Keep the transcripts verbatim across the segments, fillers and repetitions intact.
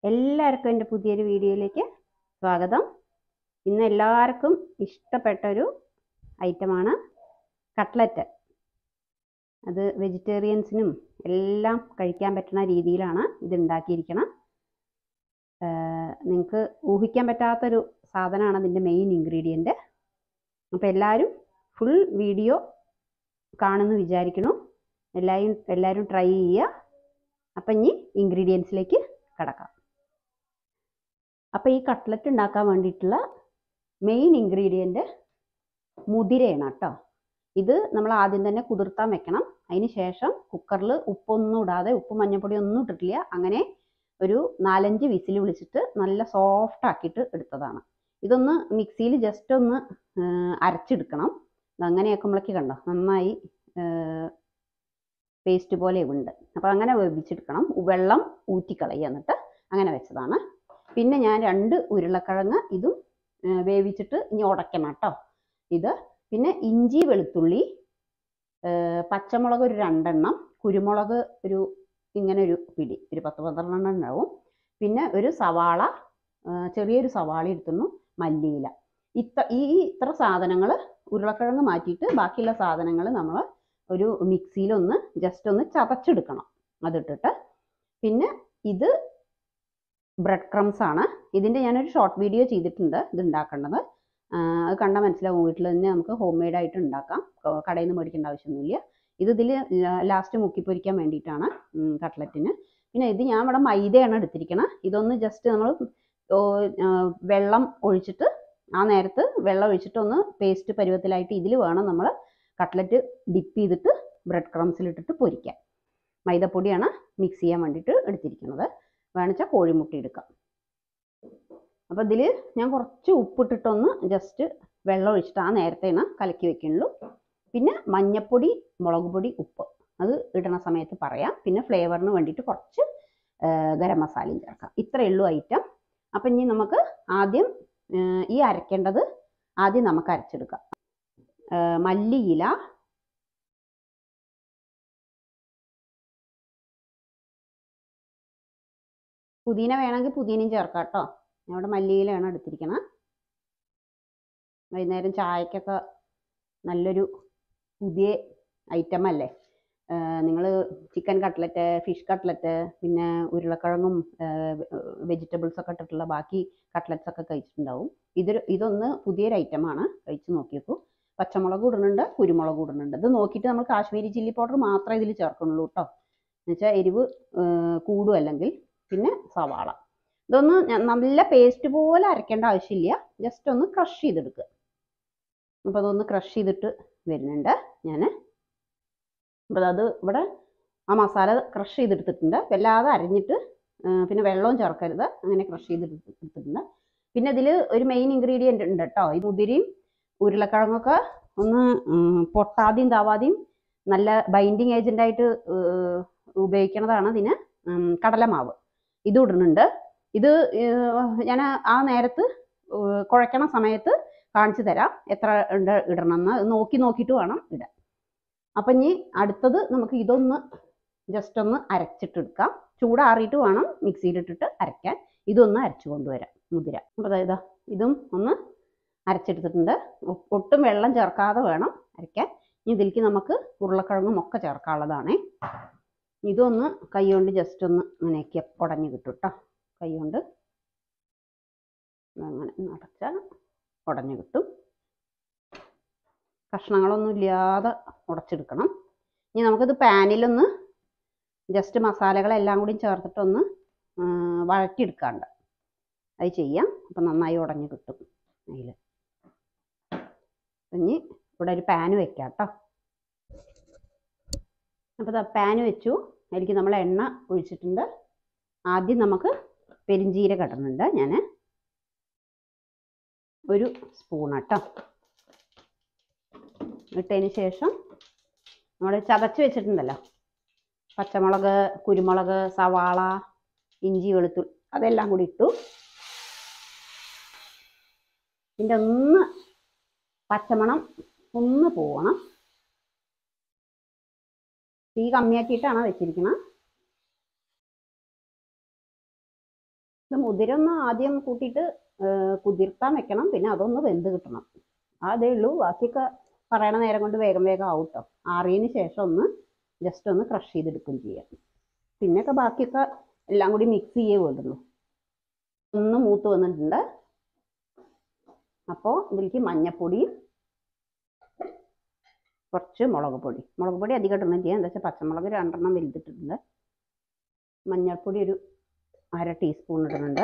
എല്ലാവർക്കും എൻ്റെ പുതിയൊരു വീഡിയോയിലേക്ക് സ്വാഗതം. ഇന്ന് എല്ലാവർക്കും ഇഷ്ടപ്പെട്ടൊരു ഐറ്റമാണ് കട്ട്ലറ്റ്. അത് വെജിറ്റേറിയൻസിനും എല്ലാം കഴിക്കാൻ പറ്റുന്ന രീതിയിലാണ് ഇത് ഉണ്ടാക്കിയിരിക്കണം. നിങ്ങൾക്ക് ഊഹിക്കാൻ പറ്റാത്തൊരു സാധനമാണ് അതിൻ്റെ മെയിൻ ഇൻഗ്രീഡിയൻറ്റ്. അപ്പോൾ എല്ലാവരും ഫുൾ വീഡിയോ കാണുമെന്ന് വിചാരിക്കുന്നു. എല്ലാവരും എല്ലാവരും ട്രൈ ചെയ്യുക. അപ്പം ഇനി ഇൻഗ്രീഡിയൻസിലേക്ക് കടക്കാം. അപ്പോൾ ഈ കട്ട്ലറ്റ് ഉണ്ടാക്കാൻ വേണ്ടിയിട്ടുള്ള മെയിൻ ഇൻഗ്രീഡിയൻറ്റ് മുതിരയാണ് കേട്ടോ. ഇത് നമ്മൾ ആദ്യം തന്നെ കുതിർത്താൻ വെക്കണം. അതിന് ശേഷം കുക്കറിൽ ഉപ്പൊന്നും ഇടാതെ, ഉപ്പ് മഞ്ഞൾപ്പൊടി ഒന്നും ഇട്ടിട്ടില്ല, അങ്ങനെ ഒരു നാലഞ്ച് വിസിൽ വിളിച്ചിട്ട് നല്ല സോഫ്റ്റ് ആക്കിയിട്ട് എടുത്തതാണ്. ഇതൊന്ന് മിക്സിയിൽ ജസ്റ്റ് ഒന്ന് അരച്ചെടുക്കണം. അങ്ങനെയാക്കുമ്പോഴേക്ക് കണ്ടോ നന്നായി പേസ്റ്റ് പോലെ ഉണ്ട്. അപ്പോൾ അങ്ങനെ വേവിച്ചെടുക്കണം. വെള്ളം ഊറ്റിക്കളയുക. എന്നിട്ട് അങ്ങനെ വെച്ചതാണ്. പിന്നെ ഞാൻ രണ്ട് ഉരുളക്കിഴങ്ങ് ഇതും വേവിച്ചിട്ട് ഇനി ഉടയ്ക്കണം കേട്ടോ ഇത്. പിന്നെ ഇഞ്ചി, വെളുത്തുള്ളി, പച്ചമുളക് ഒരു രണ്ടെണ്ണം, കുരുമുളക് ഒരു ഇങ്ങനെ ഒരു പിടി, ഒരു പത്ത് പന്ത്രണ്ടെണ്ണം ഉണ്ടാവും. പിന്നെ ഒരു സവാള, ചെറിയൊരു സവാള എടുത്തുന്നു, മല്ലിയില. ഇത്ര ഈ ഇത്ര സാധനങ്ങൾ ഉരുളക്കിഴങ്ങ് മാറ്റിയിട്ട് ബാക്കിയുള്ള സാധനങ്ങൾ നമ്മൾ ഒരു മിക്സിയിലൊന്ന് ജസ്റ്റ് ഒന്ന് ചതച്ചെടുക്കണം അതിട്ടിട്ട്. പിന്നെ ഇത് ബ്രെഡ് ക്രംസ് ആണ്. ഇതിൻ്റെ ഞാനൊരു ഷോർട്ട് വീഡിയോ ചെയ്തിട്ടുണ്ട് ഇത് ഉണ്ടാക്കേണ്ടത്. അത് കണ്ടാൽ മനസ്സിലാവും. വീട്ടിൽ തന്നെ നമുക്ക് ഹോം മെയ്ഡ് ആയിട്ട് ഉണ്ടാക്കാം. കടയിൽ നിന്ന് മേടിക്കേണ്ട ആവശ്യമൊന്നുമില്ല. ഇത് ഇതിൽ ലാസ്റ്റ് മുക്കി പൊരിക്കാൻ വേണ്ടിയിട്ടാണ് കട്ട്ലറ്റിന്. പിന്നെ ഇത് ഞാൻ ഇവിടെ മൈദയാണ് എടുത്തിരിക്കണം. ഇതൊന്ന് ജസ്റ്റ് നമ്മൾ വെള്ളം ഒഴിച്ചിട്ട്, ആ നേരത്ത് വെള്ളം ഒഴിച്ചിട്ട് ഒന്ന് പേസ്റ്റ് പരുവത്തിലായിട്ട് ഇതിൽ വേണം നമ്മൾ കട്ട്ലറ്റ് ഡിപ്പ് ചെയ്തിട്ട് ബ്രെഡ് ക്രംസിലിട്ടിട്ട് പൊരിക്കാൻ. മൈദപ്പൊടിയാണ് മിക്സ് ചെയ്യാൻ വേണ്ടിയിട്ട് എടുത്തിരിക്കുന്നത്. വേണിച്ചാൽ കോഴിമുട്ട എടുക്കാം. അപ്പോൾ ഇതിൽ ഞാൻ കുറച്ച് ഉപ്പിട്ടിട്ടൊന്ന് ജസ്റ്റ് വെള്ളം ഒഴിച്ചിട്ട് ആ നേരത്തേണ് കലക്കി വെക്കുള്ളൂ. പിന്നെ മഞ്ഞൾപ്പൊടി, മുളക് പൊടി, ഉപ്പ് അത് ഇടണ സമയത്ത് പറയാം. പിന്നെ ഫ്ലേവറിന് വേണ്ടിയിട്ട് കുറച്ച് ഗരം മസാലയും ചേർക്കാം. ഇത്രയേ ഉള്ളൂ ഐറ്റം. അപ്പം ഇനി നമുക്ക് ആദ്യം ഈ അരക്കേണ്ടത് ആദ്യം നമുക്ക് അരച്ചെടുക്കാം. മല്ലിയില, പുതിന വേണമെങ്കിൽ പുതിനയും ചേർക്കാം കേട്ടോ. ഞാൻ ഇവിടെ മല്ലിയിലാണ് എടുത്തിരിക്കണം. വൈകുന്നേരം ചായക്കൊക്കെ നല്ലൊരു പുതിയ ഐറ്റം അല്ലേ. നിങ്ങൾ ചിക്കൻ കട്ട്ലറ്റ്, ഫിഷ് കട്ട്ലറ്റ്, പിന്നെ ഉരുളക്കിഴങ്ങും വെജിറ്റബിൾസൊക്കെ ഇട്ടിട്ടുള്ള ബാക്കി കട്ട്ലറ്റ്സ് ഒക്കെ കഴിച്ചിട്ടുണ്ടാവും. ഇതൊരു ഇതൊന്ന് പുതിയൊരു ഐറ്റമാണ്. കഴിച്ച് നോക്കിയേക്കൂ. പച്ചമുളക് ഇടുന്നുണ്ട്, കുരുമുളക് ഇടുന്നുണ്ട്. ഇത് നോക്കിയിട്ട് നമ്മൾ കാശ്മീരി ചില്ലി പൗഡർ മാത്രമേ ഇതിൽ ചേർക്കുന്നുള്ളൂ കേട്ടോ. എന്നുവെച്ചാൽ എരിവ് കൂടും അല്ലെങ്കിൽ. പിന്നെ സവാള. ഇതൊന്ന് നല്ല പേസ്റ്റ് പോലെ അരക്കേണ്ട ആവശ്യമില്ല. ജസ്റ്റ് ഒന്ന് ക്രഷ് ചെയ്തെടുക്കുക. അപ്പോൾ അതൊന്ന് ക്രഷ് ചെയ്തിട്ട് വരുന്നുണ്ട് ഞാൻ. അപ്പോൾ അത് ഇവിടെ ആ മസാല ക്രഷ് ചെയ്തെടുത്തിട്ടുണ്ട്. വല്ലാതെ അരഞ്ഞിട്ട് പിന്നെ വെള്ളവും ചേർക്കരുത്. അങ്ങനെ ക്രഷ് ചെയ്തെടുത്തിട്ടുണ്ട്. പിന്നെ ഇതിൽ ഒരു മെയിൻ ഇൻഗ്രീഡിയൻ്റ് ഉണ്ട് കേട്ടോ. ഈ മുതിരയും ഉരുളക്കിഴങ്ങൊക്കെ ഒന്ന് പൊട്ടാതെയും താവാതെയും നല്ല ബൈൻഡിങ് ഏജൻ്റായിട്ട് ഉപയോഗിക്കുന്നതാണ് ഇതിന് കടലമാവ്. ഇത് ഇടുന്നുണ്ട്. ഇത് ഞാൻ ആ നേരത്ത് കുഴക്കണ സമയത്ത് കാണിച്ചു തരാം എത്ര ഉണ്ട് ഇടണമെന്ന്. നോക്കി നോക്കിയിട്ട് വേണം ഇടാൻ. അപ്പം ഇനി അടുത്തത് നമുക്ക് ഇതൊന്ന് ജസ്റ്റ് ഒന്ന് അരച്ചിട്ടെടുക്കാം. ചൂടാറിയിട്ട് വേണം മിക്സിയിലിട്ടിട്ട് അരയ്ക്കാൻ. ഇതൊന്ന് അരച്ചു കൊണ്ടുവരാം മുതിര. അപ്പോൾ അതായത് ഇതും ഒന്ന് അരച്ചെടുത്തിട്ടുണ്ട്. ഒട്ടും വെള്ളം ചേർക്കാതെ വേണം അരയ്ക്കാൻ. ഇനി ഇതിലേക്ക് നമുക്ക് ഉരുളക്കിഴങ്ങും ഒക്കെ ചേർക്കാനുള്ളതാണേ. ഇതൊന്ന് കൈ കൊണ്ട് ജസ്റ്റ് ഒന്ന് അങ്ങനെയൊക്കെ ഉടഞ്ഞ് കിട്ടും കേട്ടോ. കൈ കൊണ്ട് അങ്ങനെ നടച്ചാൽ ഉടഞ്ഞ് കിട്ടും. കഷ്ണങ്ങളൊന്നും ഇല്ലാതെ ഉടച്ചെടുക്കണം. ഇനി നമുക്കിത് പാനിലൊന്ന് ജസ്റ്റ് മസാലകളെല്ലാം കൂടി ചേർത്തിട്ടൊന്ന് വഴറ്റിയെടുക്കാണ്ട് അത് ചെയ്യാം. അപ്പം നന്നായി ഉടഞ്ഞ് കിട്ടും അതിൽ. ഇനി ഇവിടെ ഒരു പാന് വെക്കാം കേട്ടോ. അപ്പോൾ പാന് വെച്ചു. അതിലേക്ക് നമ്മൾ എണ്ണ ഒഴിച്ചിട്ടുണ്ട്. ആദ്യം നമുക്ക് പെരിഞ്ചീരകം ഇടുന്നുണ്ട് ഞാൻ, ഒരു സ്പൂൺ കേട്ടോ. ഇട്ടതിന് ശേഷം നമ്മൾ ചതച്ച് വെച്ചിട്ടുണ്ടല്ലോ പച്ചമുളക്, കുരുമുളക്, സവാള, ഇഞ്ചി, വെളുത്തുള്ളി അതെല്ലാം കൂടി ഇട്ടു. ഇതിൻ്റെ ഒന്ന് പച്ചമണം ഒന്ന് പോവണം. തീ കമ്മിയാക്കിയിട്ടാണ് വെച്ചിരിക്കുന്നത്. ഇത് മുതിര ഒന്ന് ആദ്യം കൂട്ടിയിട്ട് കുതിർത്താൻ വെക്കണം, പിന്നെ അതൊന്ന് വെന്ത് കിട്ടണം. അതേ ഉള്ളൂ. ബാക്കിയൊക്കെ പറയണ നേരം കൊണ്ട് വേഗം വേഗം ആവും കേട്ടോ. ആറിയതിന് ശേഷം ഒന്ന് ജസ്റ്റ് ഒന്ന് ക്രഷ് ചെയ്തെടുക്കുകയും ചെയ്യാം. പിന്നെയൊക്കെ ബാക്കിയൊക്കെ എല്ലാം കൂടി മിക്സ് ചെയ്യേ വേണ്ടുള്ളൂ. ഒന്ന് മൂത്ത് വന്നിട്ടുണ്ട്. അപ്പോൾ ഇതിലേക്ക് മഞ്ഞൾപ്പൊടിയും കുറച്ച് മുളക് പൊടി മുളക് പൊടി അധികം ഇടണം ചെയ്യാം. എന്താ വെച്ചാൽ പച്ചമുളക് രണ്ടെണ്ണം വലുതിട്ടിട്ടുണ്ട്. മഞ്ഞൾപ്പൊടി ഒരു അര ടീസ്പൂൺ ഇടുന്നുണ്ട്.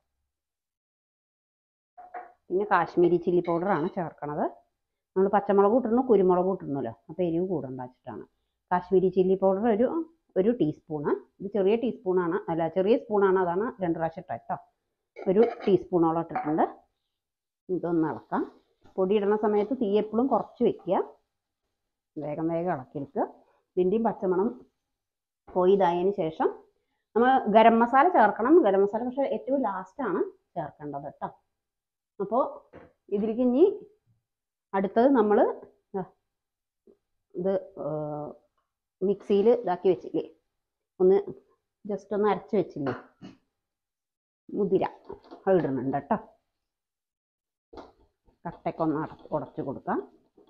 പിന്നെ കാശ്മീരി ചില്ലി പൗഡറാണ് ചേർക്കണത്. നമ്മൾ പച്ചമുളക് ഇട്ടിരുന്നു, കുരുമുളക് ഇട്ടിരുന്നല്ലോ, അപ്പോൾ എരിവ് കൂടണ്ട വെച്ചിട്ടാണ്. കാശ്മീരി ചില്ലി പൗഡർ ഒരു ഒരു ടീസ്പൂണ്. ഇത് ചെറിയ ടീസ്പൂണാണ്, അല്ല ചെറിയ സ്പൂണാണ്, അതാണ് രണ്ട് പ്രാവശ്യം ഇട്ട കേട്ടോ. ഒരു ടീസ്പൂണോളം ഇട്ടിട്ടുണ്ട്. ഇതൊന്ന് ഇളക്കാം. പൊടി ഇടുന്ന സമയത്ത് തീ എപ്പോഴും കുറച്ച് വെക്കുക. വേഗം വേഗം ഇളക്കിയെടുക്കുക. ഇതിൻ്റെയും പച്ചമണം പോയി ഇതായതിന് ശേഷം നമ്മൾ ഗരം മസാല ചേർക്കണം. ഗരം മസാല പക്ഷേ ഏറ്റവും ലാസ്റ്റാണ് ചേർക്കേണ്ടത് കേട്ടോ. അപ്പോൾ ഇതിലേക്ക് ഇനി അടുത്തത് നമ്മൾ ഇത് മിക്സിയിൽ ഇതാക്കി വെച്ചില്ലേ, ഒന്ന് ജസ്റ്റ് ഒന്ന് അരച്ച് വെച്ചില്ലേ മുതിര, അത് ഇടുന്നുണ്ട് കേട്ടോ. കട്ടയ്ക്കൊന്ന് ഉടച്ച് കൊടുക്കാം.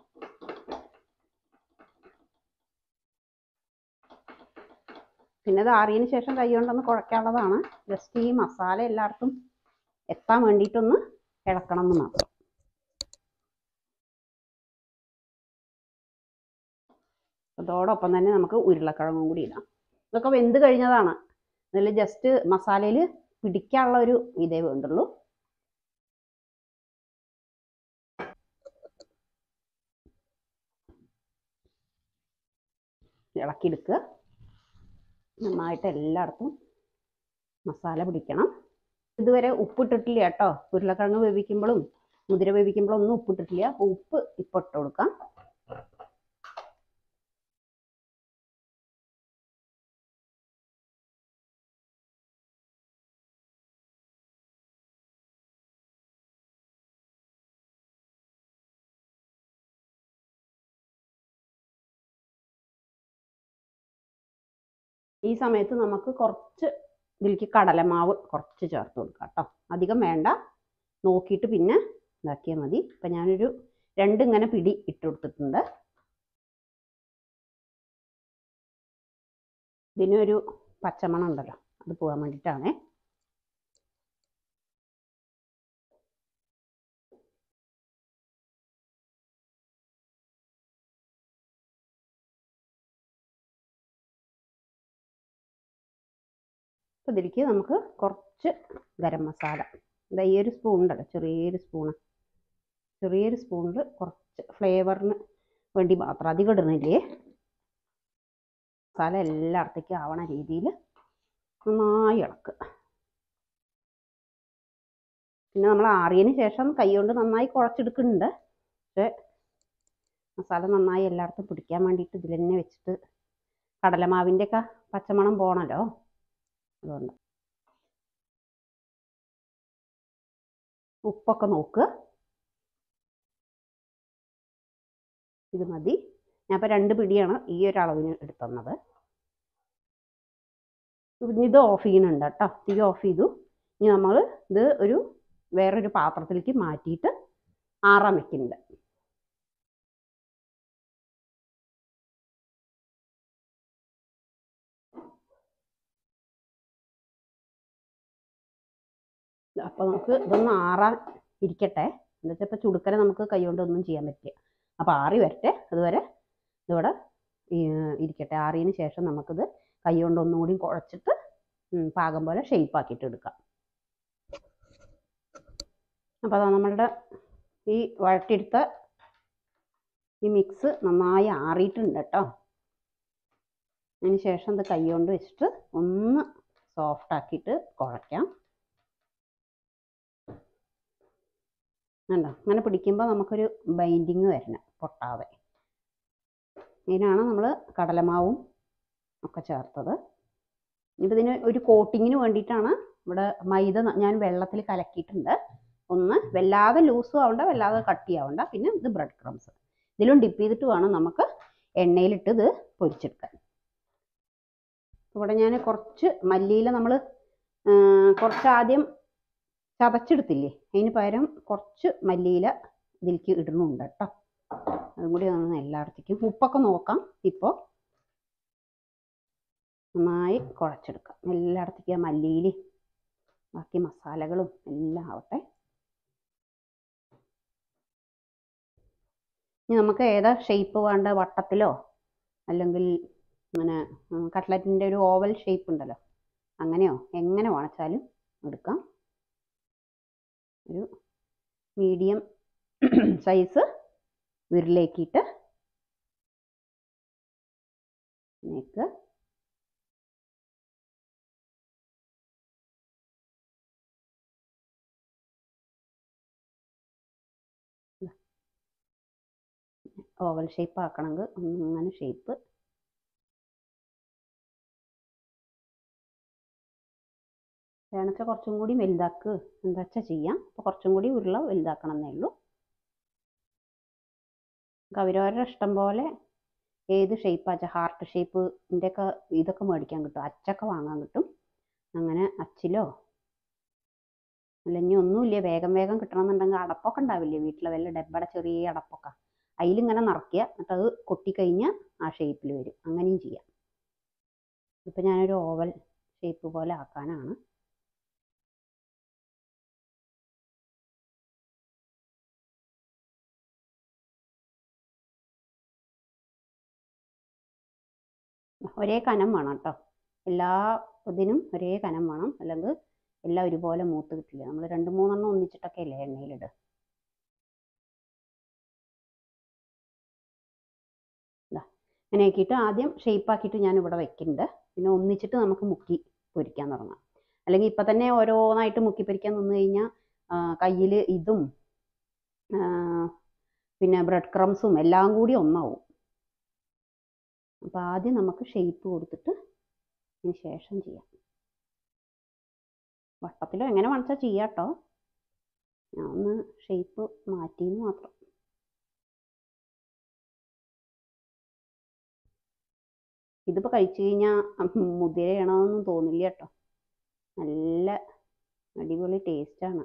പിന്നെ അത് ആറിയതിന് ശേഷം കൈ കൊണ്ടൊന്ന് കുഴക്കാനുള്ളതാണ്. ജസ്റ്റ് ഈ മസാല എല്ലായിടത്തും എത്താൻ വേണ്ടിയിട്ടൊന്ന് ഇളക്കണം എന്ന് മാത്രം. അതോടൊപ്പം തന്നെ നമുക്ക് ഉരുളക്കിഴങ്ങും കൂടി ഇടാം. ഇതൊക്കെ വെന്ത് കഴിഞ്ഞതാണ്. അതിൽ ജസ്റ്റ് മസാലയിൽ പിടിക്കാനുള്ള ഒരു ഇതേ വേണ്ടുള്ളൂ. ഇളക്കിയെടുക്കുക. നന്നായിട്ട് എല്ലായിടത്തും മസാല പിടിക്കണം. ഇതുവരെ ഉപ്പിട്ടിട്ടില്ല കേട്ടോ. ഉരുളക്കിഴങ്ങ് വേവിക്കുമ്പോഴും മുതിര വേവിക്കുമ്പോഴും ഒന്നും ഉപ്പിട്ടിട്ടില്ല. അപ്പോൾ ഉപ്പ് ഇപ്പോൾ ഇട്ട് കൊടുക്കാം. ഈ സമയത്ത് നമുക്ക് കുറച്ച് ഇതിലേക്ക് കടലമാവ് കുറച്ച് ചേർത്ത് കൊടുക്കാം കേട്ടോ. അധികം വേണ്ട, നോക്കിയിട്ട് പിന്നെ ഇതാക്കിയാൽ മതി. ഇപ്പം ഞാനൊരു രണ്ട് ഇങ്ങനെ പിടി ഇട്ട് കൊടുത്തിട്ടുണ്ട്. ഇതിനൊരു പച്ചമണം ഉണ്ടല്ലോ, അത് പോകാൻ വേണ്ടിയിട്ടാണേ. അപ്പോൾ ഇതിലേക്ക് നമുക്ക് കുറച്ച് ഗരം മസാല, ഇതാ ഈ ഒരു സ്പൂൺ ഉണ്ടല്ലോ, ചെറിയൊരു സ്പൂണ്, ചെറിയൊരു സ്പൂണിൽ കുറച്ച് ഫ്ലേവറിന് വേണ്ടി മാത്രം, അധികം ഇടുന്നില്ലേ. മസാല എല്ലായിടത്തേക്കും ആവണ രീതിയിൽ നന്നായി ഇളക്കുക. പിന്നെ നമ്മൾ ആറിയതിന് ശേഷം കൈ കൊണ്ട് നന്നായി കുഴച്ചെടുക്കുന്നുണ്ട്. പക്ഷേ മസാല നന്നായി എല്ലായിടത്തും പിടിക്കാൻ വേണ്ടിയിട്ട് ഇതിൽ തന്നെ വെച്ചിട്ട് കടലമാവിൻ്റെയൊക്കെ പച്ചമണം പോകണമല്ലോ, അതുകൊണ്ട് ഉപ്പൊക്കെ നോക്കുക. ഇത് മതി. ഞാൻ ഇപ്പോൾ രണ്ട് പിടിയാണ് ഈ ഒരു അളവിന് എടുത്തുന്നത്. ഇത് ഓഫ് ചെയ്യുന്നുണ്ട് കേട്ടോ. തീ ഓഫ് ചെയ്തു. ഇനി നമ്മൾ ഇത് ഒരു വേറൊരു പാത്രത്തിലേക്ക് മാറ്റിയിട്ട് ആറാൻ വെക്കുന്നുണ്ട്. അപ്പോൾ നമുക്ക് ഇതൊന്ന് ആറാൻ ഇരിക്കട്ടെ. എന്താ വെച്ചാൽ ഇപ്പോൾ ചുടുക്കനെ നമുക്ക് കൈ കൊണ്ടൊന്നും ചെയ്യാൻ പറ്റില്ല. അപ്പോൾ ആറി വരട്ടെ, അതുവരെ ഇതിവിടെ ഇരിക്കട്ടെ. ആറിയതിന് ശേഷം നമുക്കിത് കൈ കൊണ്ട് ഒന്നും കൂടി കുഴച്ചിട്ട് പാകം പോലെ ഷേപ്പ് ആക്കിയിട്ട് എടുക്കാം. അപ്പോൾ നമ്മളുടെ ഈ വഴറ്റിയെടുത്ത ഈ മിക്സ് നന്നായി ആറിയിട്ടുണ്ട് കേട്ടോ. അതിന് ശേഷം ഇത് കൈ കൊണ്ട് വെച്ചിട്ട് ഒന്ന് സോഫ്റ്റ് ആക്കിയിട്ട് കുഴയ്ക്കാം. കണ്ടോ, അങ്ങനെ പിടിക്കുമ്പോൾ നമുക്കൊരു ബൈൻഡിങ് വരണം, പൊട്ടാതെ. ഇതിനാണ് നമ്മൾ കടലമാവും ഒക്കെ ചേർത്തത്. ഇപ്പം ഇതിന് ഒരു കോട്ടിങ്ങിന് വേണ്ടിയിട്ടാണ് ഇവിടെ മൈദ ഞാൻ വെള്ളത്തിൽ കലക്കിയിട്ടുണ്ട്. ഒന്ന് വല്ലാതെ ലൂസും ആവണ്ട, വല്ലാതെ കട്ടിയാവണ്ട. പിന്നെ ഇത് ബ്രെഡ് ക്രംസ് ഇതിലും ഡിപ്പ് ചെയ്തിട്ട് വേണം നമുക്ക് എണ്ണയിലിട്ട് ഇത് പൊരിച്ചെടുക്കാൻ. ഇവിടെ ഞാൻ കുറച്ച് മല്ലിയില നമ്മൾ കുറച്ച് ആദ്യം ചതച്ചെടുത്തില്ലേ, അതിന് പകരം കുറച്ച് മല്ലിയില ഇതിലേക്ക് ഇടുന്നുണ്ട് കേട്ടോ. അതും കൂടി ഒന്ന് എല്ലായിടത്തേക്കും ഉപ്പൊക്കെ നോക്കാം. ഇപ്പോൾ നന്നായി കുഴച്ചെടുക്കാം. എല്ലായിടത്തേക്കും ആ മല്ലിയിലും ബാക്കി മസാലകളും എല്ലാം ആവട്ടെ. ഇനി നമുക്ക് ഏതാ ഷേപ്പ് വേണ്ട, വട്ടത്തിലോ അല്ലെങ്കിൽ അങ്ങനെ കട്ട്ലറ്റിൻ്റെ ഒരു ഓവൽ ഷേപ്പ് ഉണ്ടല്ലോ, അങ്ങനെയോ എങ്ങനെ വേണിച്ചാലും എടുക്കാം. ഒരു മീഡിയം സൈസ് ഉരുളയാക്കിയിട്ട് ഇതിലേക്ക് ഓവൽ ഷേപ്പ് ആക്കണമെങ്കിൽ അങ്ങനെ ഷേപ്പ് വേണമെച്ചാൽ കുറച്ചും കൂടി വലുതാക്ക്, എന്താ വെച്ചാൽ ചെയ്യാം. അപ്പോൾ കുറച്ചും കൂടി ഉരുള വലുതാക്കണം എന്നേ ഉള്ളൂ. അവരവരുടെ ഇഷ്ടം പോലെ ഏത് ഷേപ്പാച്ചാൽ ഹാർട്ട് ഷേപ്പിൻ്റെ ഒക്കെ ഇതൊക്കെ മേടിക്കാൻ കിട്ടും, അച്ചൊക്കെ വാങ്ങാൻ കിട്ടും. അങ്ങനെ അച്ചിലോ അല്ലെങ്കിൽ ഒന്നുമില്ല, വേഗം വേഗം കിട്ടണമെന്നുണ്ടെങ്കിൽ അടപ്പൊക്കെ ഉണ്ടാവില്ലേ വീട്ടിൽ, വല്ല ഡബ്ബയുടെ ചെറിയ അടപ്പൊക്കെ, അതിലിങ്ങനെ നിറയ്ക്കുക. എന്നിട്ട് അത് കൊട്ടിക്കഴിഞ്ഞാൽ ആ ഷേപ്പിൽ വരും. അങ്ങനെയും ചെയ്യാം. ഇപ്പം ഞാനൊരു ഓവൽ ഷേപ്പ് പോലെ ആക്കാനാണ്. ഒരേ കനം വേണം കേട്ടോ, എല്ലാ ഇതിനും ഒരേ കനം വേണം, അല്ലെങ്കിൽ എല്ലാം ഒരുപോലെ മൂത്ത് കിട്ടില്ല. നമ്മൾ രണ്ട് മൂന്നെണ്ണം ഒന്നിച്ചിട്ടൊക്കെ അല്ലേ എണ്ണയിലിടുക. അങ്ങനെ ആക്കിയിട്ട് ആദ്യം ഷേപ്പ് ആക്കിയിട്ട് ഞാൻ ഇവിടെ വെക്കുന്നുണ്ട്. പിന്നെ ഒന്നിച്ചിട്ട് നമുക്ക് മുക്കി പൊരിക്കാൻ തുടങ്ങാം. അല്ലെങ്കിൽ ഇപ്പം തന്നെ ഓരോന്നായിട്ട് മുക്കി പൊരിക്കാൻ നിന്ന് കഴിഞ്ഞാൽ കയ്യിൽ ഇതും പിന്നെ ബ്രെഡ് ക്രംസും എല്ലാം കൂടി ഒന്നാവും. അപ്പോൾ ആദ്യം നമുക്ക് ഷേപ്പ് കൊടുത്തിട്ട് അതിന് ശേഷം ചെയ്യാം. വട്ടത്തിലോ എങ്ങനെ വേണിച്ചാൽ ചെയ്യാം കേട്ടോ. ഞാൻ ഒന്ന് ഷേപ്പ് മാറ്റിയെന്ന് മാത്രം. ഇതിപ്പോൾ കഴിച്ചു കഴിഞ്ഞാൽ മുതിരയാണോന്നും തോന്നില്ല കേട്ടോ. നല്ല അടിപൊളി ടേസ്റ്റാണ്.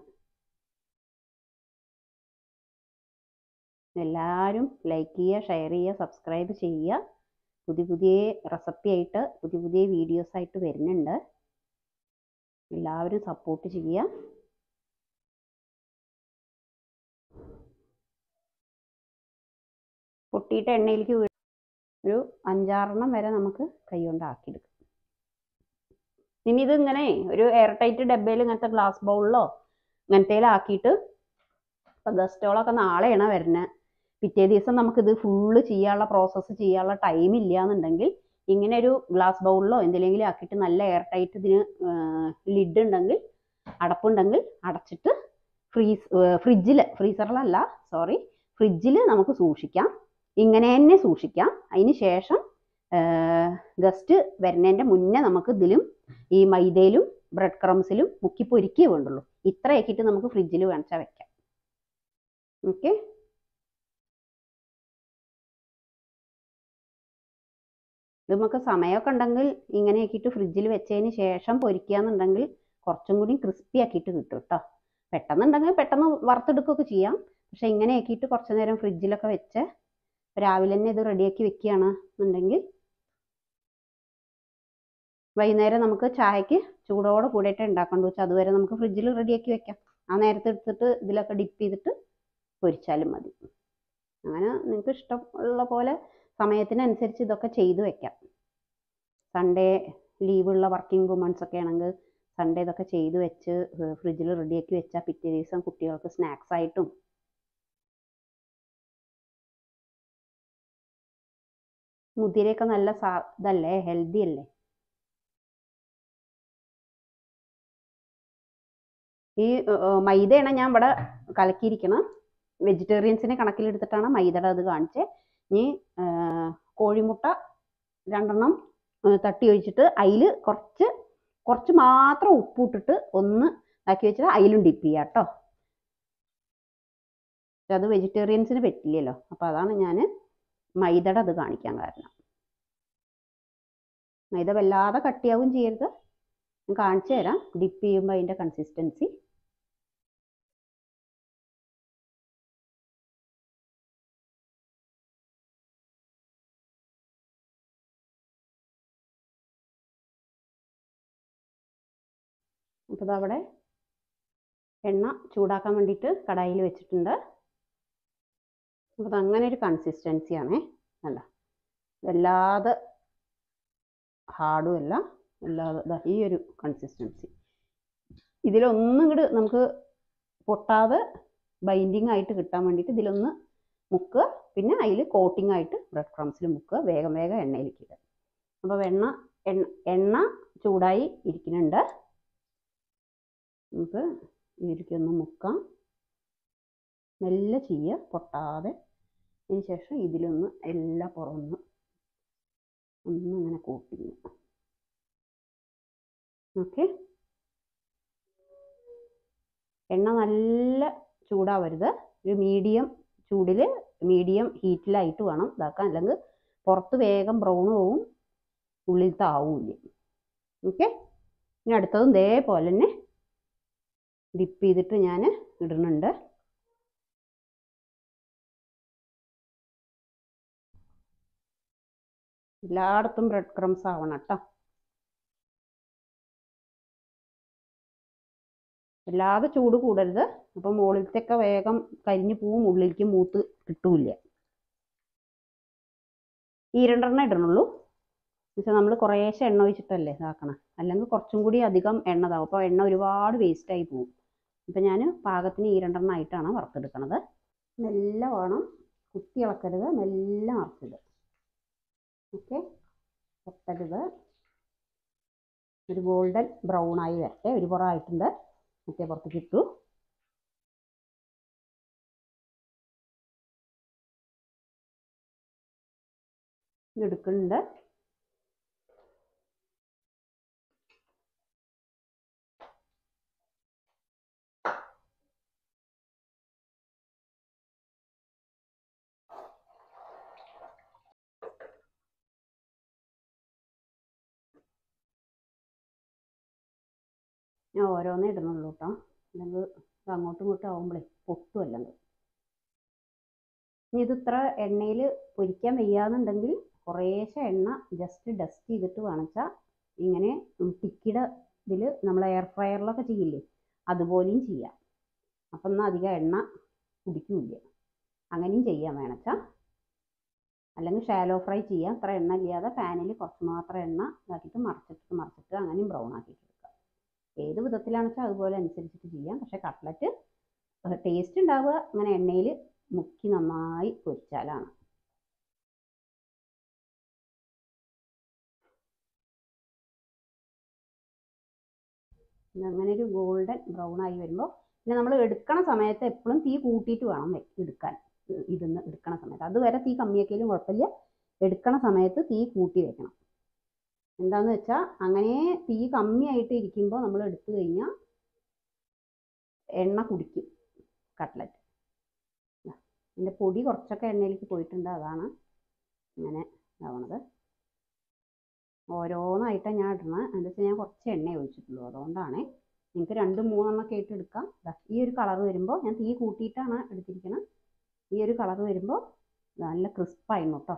എല്ലാവരും ലൈക്ക് ചെയ്യുക, ഷെയർ ചെയ്യുക, സബ്സ്ക്രൈബ് ചെയ്യുക. പുതിയ പുതിയ റെസിപ്പി ആയിട്ട് പുതിയ പുതിയ വീഡിയോസ് ആയിട്ട് വരുന്നുണ്ട്. എല്ലാവരും സപ്പോർട്ട് ചെയ്യുക. പൊട്ടിയിട്ട് എണ്ണയിലേക്ക് ഒരു അഞ്ചാറെണ്ണം വരെ നമുക്ക് കൈ കൊണ്ട് ആക്കിയെടുക്കാം. ഇനി ഇത് ഇങ്ങനെ ഒരു എയർ ടൈറ്റ് ഡബ്ബയിൽ ഇങ്ങനത്തെ ഗ്ലാസ് ബൗളിലോ ഇങ്ങനത്തേലാക്കിയിട്ട്, ഇപ്പം ഗസ്റ്റുകളൊക്കെ നാളെയാണ് വരുന്നത്, പിറ്റേ ദിവസം നമുക്കിത് ഫുള്ള് ചെയ്യാനുള്ള പ്രോസസ്സ് ചെയ്യാനുള്ള ടൈം ഇല്ല എന്നുണ്ടെങ്കിൽ ഇങ്ങനെ ഒരു ഗ്ലാസ് ബൗളിലോ എന്തെങ്കിലും ആക്കിയിട്ട് നല്ല എയർ ടൈറ്റ് ഇതിന് ലിഡ് ഉണ്ടെങ്കിൽ, അടപ്പുണ്ടെങ്കിൽ അടച്ചിട്ട് ഫ്രീസ് ഫ്രിഡ്ജിൽ ഫ്രീസറിലല്ല സോറി ഫ്രിഡ്ജിൽ നമുക്ക് സൂക്ഷിക്കാം. ഇങ്ങനെ തന്നെ സൂക്ഷിക്കാം. അതിന് ശേഷം ഗസ്റ്റ് വരുന്നതിൻ്റെ മുന്നേ നമുക്ക് ഇതിലും ഈ മൈദയിലും ബ്രെഡ് ക്രംസിലും മുക്കി പൊരിക്കേ വേണ്ടുള്ളൂ. ഇത്രയാക്കിയിട്ട് നമുക്ക് ഫ്രിഡ്ജിൽ വേണിച്ചാൽ വെക്കാം. ഓക്കെ, ഇത് നമുക്ക് സമയമൊക്കെ ഉണ്ടെങ്കിൽ ഇങ്ങനെ ആക്കിയിട്ട് ഫ്രിഡ്ജിൽ വെച്ചതിന് ശേഷം പൊരിക്കുകയെന്നുണ്ടെങ്കിൽ കുറച്ചും കൂടി ക്രിസ്പി ആക്കിയിട്ട് കിട്ടും കേട്ടോ. പെട്ടെന്നുണ്ടെങ്കിൽ പെട്ടെന്ന് വറുത്തെടുക്കുകയൊക്കെ ചെയ്യാം. പക്ഷെ ഇങ്ങനെ ആക്കിയിട്ട് കുറച്ച് നേരം ഫ്രിഡ്ജിലൊക്കെ വെച്ച് രാവിലെ തന്നെ ഇത് റെഡിയാക്കി വെക്കുകയാണ് എന്നുണ്ടെങ്കിൽ വൈകുന്നേരം നമുക്ക് ചായക്ക് ചൂടോടെ കൂടിയിട്ട് ഉണ്ടാക്കേണ്ടി വെച്ചാൽ അതുവരെ നമുക്ക് ഫ്രിഡ്ജിൽ റെഡിയാക്കി വെക്കാം. ആ നേരത്തെ എടുത്തിട്ട് ഇതിലൊക്കെ ഡിപ്പ് ചെയ്തിട്ട് പൊരിച്ചാലും മതി. അങ്ങനെ നിങ്ങൾക്ക് ഇഷ്ടമുള്ള പോലെ സമയത്തിനനുസരിച്ച് ഇതൊക്കെ ചെയ്ത് വെക്കാം. സൺഡേ ലീവുള്ള വർക്കിംഗ് വുമൺസ് ഒക്കെ ആണെങ്കിൽ സൺഡേ ഇതൊക്കെ ചെയ്ത് വെച്ച് ഫ്രിഡ്ജിൽ റെഡിയാക്കി വെച്ചാൽ പിറ്റേ ദിവസം കുട്ടികൾക്ക് സ്നാക്സ് ആയിട്ടും മുതിരയൊക്കെ നല്ല സാ ഇതല്ലേ, ഹെൽത്തി അല്ലേ. ഈ മൈദയാണ് ഞാൻ ഇവിടെ കലക്കിയിരിക്കണം. വെജിറ്റേറിയൻസിനെ കണക്കിലെടുത്തിട്ടാണ് മൈദയുടെ അത് കാണിച്ചത്. ഇനി കോഴിമുട്ട രണ്ടെണ്ണം തട്ടി ഒഴിച്ചിട്ട് അതിൽ കുറച്ച് കുറച്ച് മാത്രം ഉപ്പിട്ടിട്ട് ഒന്ന് ആക്കി വെച്ചിട്ട് അതിലും ഡിപ്പ് ചെയ്യാം കേട്ടോ. അത് വെജിറ്റേറിയൻസിന് പറ്റില്ലല്ലോ. അപ്പോൾ അതാണ് ഞാൻ മൈദയുടെ അത് കാണിക്കാൻ കാരണം. മൈദ വല്ലാതെ കട്ടിയാവും ചെയ്യരുത്, ഞാൻ കാണിച്ചു തരാം ഡിപ്പ് ചെയ്യുമ്പോൾ അതിൻ്റെ കൺസിസ്റ്റൻസി. അപ്പോൾ അതവിടെ എണ്ണ ചൂടാക്കാൻ വേണ്ടിയിട്ട് കടായിൽ വെച്ചിട്ടുണ്ട്. അപ്പോൾ അതങ്ങനെ ഒരു കൺസിസ്റ്റൻസിയാണേ. അല്ല വല്ലാതെ ഹാർഡും അല്ല, അല്ലാതെ ഈ ഒരു കൺസിസ്റ്റൻസി. ഇതിലൊന്നും കൂടി നമുക്ക് പൊട്ടാതെ ബൈൻഡിങ് ആയിട്ട് കിട്ടാൻ വേണ്ടിയിട്ട് ഇതിലൊന്ന് മുക്കുക, പിന്നെ അതിൽ കോട്ടിംഗ് ആയിട്ട് ബ്രെഡ് ക്രംസിൽ മുക്കുക, വേഗം വേഗം എണ്ണയിലേക്ക് ഇടുക. അപ്പോൾ എണ്ണ എണ്ണ എണ്ണ ചൂടായി ഇരിക്കുന്നുണ്ട്. നമുക്ക് ഇതിലേക്കൊന്ന് മുക്കാം, മെല്ലെ ചെയ്യുക പൊട്ടാതെ. അതിന് ശേഷം ഇതിലൊന്ന് എല്ലാ പുറമൊന്ന് ഒന്നും ഇങ്ങനെ കോട്ടിങ്. ഓക്കെ, എണ്ണ നല്ല ചൂടാവരുത്, ഒരു മീഡിയം ചൂടിൽ മീഡിയം ഹീറ്റിലായിട്ട് വേണം ഇതാക്കാൻ, അല്ലെങ്കിൽ പുറത്ത് വേഗം ബ്രൗൺ പോവും, ഉള്ളിലത്തെ ആവില്ല. ഓക്കെ, ഇനി അടുത്തതും ഇതേപോലെ തന്നെ ഡിപ്പ് ചെയ്തിട്ട് ഞാൻ ഇടുന്നുണ്ട്. എല്ലായിടത്തും ബ്രെഡ് ക്രംസ് ആവണം കേട്ടോ. വല്ലാതെ ചൂട് കൂടരുത്, അപ്പം മുകളിലത്തൊക്കെ വേഗം കരിഞ്ഞു പോവും, ഉള്ളിലേക്ക് മൂത്ത് കിട്ടൂല. ഈ രണ്ടെണ്ണം ഇടണുള്ളൂ, എന്നുവെച്ചാൽ നമ്മൾ കുറേശ്ശെ എണ്ണ ഒഴിച്ചിട്ടല്ലേ ഇതാക്കണം, അല്ലെങ്കിൽ കുറച്ചും കൂടി അധികം എണ്ണ ഇതാവും, അപ്പോൾ എണ്ണ ഒരുപാട് വേസ്റ്റായി പോവും. അപ്പം ഞാൻ പാകത്തിന് ഈ രണ്ടെണ്ണം ആയിട്ടാണ് വറുത്തെടുക്കണത്. മെല്ലെ വേണം, കുത്തി ഇളക്കരുത്, മെല്ലെ മറിച്ചിടുക. ഓക്കെ, പൊട്ടരുത്. ഒരു ഗോൾഡൻ ബ്രൗൺ ആയി വരട്ടെ. ഒരു പുറം ആയിട്ടുണ്ട്, മറ്റേ പുറത്തേക്ക് ഇട്ടു. എടുക്കുന്നുണ്ട്. ഞാൻ ഓരോന്നേ ഇടുന്നുള്ളൂ കേട്ടോ, അല്ലെങ്കിൽ അങ്ങോട്ടും ഇങ്ങോട്ടും ആവുമ്പോഴേ പൊട്ടുമല്ലെങ്കിൽ. ഇനി ഇത് ഇത്ര എണ്ണയിൽ പൊരിക്കാൻ വയ്യാന്നുണ്ടെങ്കിൽ കുറേശ്ശെ എണ്ണ ജസ്റ്റ് ഡസ്റ്റ് ചെയ്തിട്ട് വേണിച്ചാൽ ഇങ്ങനെ ടിക്കിയുടെ ഇതിൽ നമ്മൾ എയർ ഫ്രയറിലൊക്കെ ചെയ്യില്ലേ അതുപോലെയും ചെയ്യാം. അപ്പം എന്നാൽ അധികം എണ്ണ കുടിക്കില്ല, അങ്ങനെയും ചെയ്യാൻ വേണിച്ചാൽ. അല്ലെങ്കിൽ ഷാലോ ഫ്രൈ ചെയ്യാം, അത്ര എണ്ണ ഇല്ലാതെ പാനിൽ കുറച്ച് മാത്രം എണ്ണ ഇതാക്കിയിട്ട് മറിച്ചിട്ട് മറിച്ചിട്ട് അങ്ങനെയും ബ്രൗൺ ആക്കിയിട്ട് എടുക്കാം. ഏത് വിധത്തിലാണെന്ന് വെച്ചാൽ അതുപോലെ അനുസരിച്ചിട്ട് ചെയ്യാം. പക്ഷേ കട്ട്ലറ്റ് ടേസ്റ്റ് ഉണ്ടാവുക അങ്ങനെ എണ്ണയിൽ മുക്കി നന്നായി പൊരിച്ചാലാണ്. അങ്ങനെ ഒരു ഗോൾഡൻ ബ്രൗൺ ആയി വരുമ്പോൾ പിന്നെ നമ്മൾ എടുക്കണ സമയത്ത് എപ്പോഴും തീ കൂട്ടിയിട്ട് വേണം എടുക്കാൻ. ഇടുന്ന എടുക്കണ സമയത്ത് അതുവരെ തീ കമ്മിയാക്കിയാലും കുഴപ്പമില്ല, എടുക്കണ സമയത്ത് തീ കൂട്ടി വെക്കണം. എന്താന്ന് വെച്ചാൽ അങ്ങനെ തീ കമ്മിയായിട്ട് ഇരിക്കുമ്പോൾ നമ്മൾ എടുത്തു കഴിഞ്ഞാൽ എണ്ണ കുടിക്കും കട്ട്ലറ്റ്. ഇതിൻ്റെ പൊടി കുറച്ചൊക്കെ എണ്ണയിലേക്ക് പോയിട്ടുണ്ട്, അതാണ് ഇങ്ങനെ ആവണത്. ഓരോന്നായിട്ടാണ് ഞാൻ ഇടണത്, എന്താ വെച്ചാൽ ഞാൻ കുറച്ച് എണ്ണ ഒഴിച്ചിട്ടുള്ളൂ, അതുകൊണ്ടാണ്. നിങ്ങൾക്ക് രണ്ട് മൂന്നെണ്ണമൊക്കെ ആയിട്ട് എടുക്കാം. ഈ ഒരു കളർ വരുമ്പോൾ ഞാൻ തീ കൂട്ടിയിട്ടാണ് എടുത്തിരിക്കുന്നത്. ഈ ഒരു കളർ വരുമ്പോൾ നല്ല ക്രിസ്പായിരുന്നു കേട്ടോ.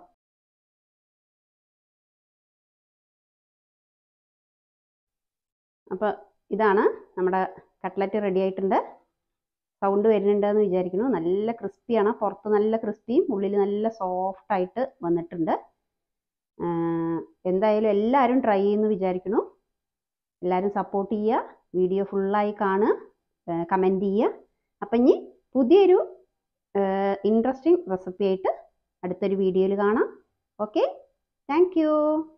അപ്പോൾ ഇതാണ് നമ്മുടെ കട്ട്ലറ്റ് റെഡി ആയിട്ടുണ്ട്. സൗണ്ട് വരുന്നുണ്ടെന്ന് വിചാരിക്കുന്നു. നല്ല ക്രിസ്പിയാണ്, പുറത്ത് നല്ല ക്രിസ്പിയും ഉള്ളിൽ നല്ല സോഫ്റ്റായിട്ട് വന്നിട്ടുണ്ട്. എന്തായാലും എല്ലാവരും ട്രൈ ചെയ്യുമെന്ന് വിചാരിക്കുന്നു. എല്ലാവരും സപ്പോർട്ട് ചെയ്യുക, വീഡിയോ ഫുള്ളായി കാണുക, കമൻറ്റ് ചെയ്യുക. അപ്പം ഇനി പുതിയൊരു ഇൻട്രസ്റ്റിംഗ് റെസിപ്പി ആയിട്ട് അടുത്തൊരു വീഡിയോയിൽ കാണാം. Okay, thank U.